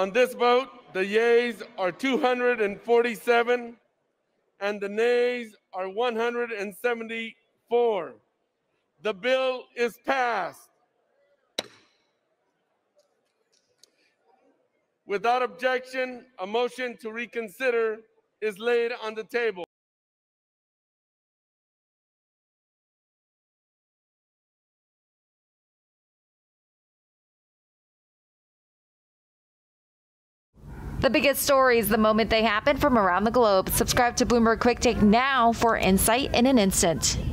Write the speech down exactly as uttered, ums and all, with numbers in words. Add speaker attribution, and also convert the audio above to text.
Speaker 1: On this vote, the yeas are two hundred forty-seven and the nays are one hundred seventy-four. The bill is passed. Without objection, a motion to reconsider is laid on the table.
Speaker 2: The biggest stories the moment they happen from around the globe. Subscribe to Bloomberg Quick Take now for insight in an instant.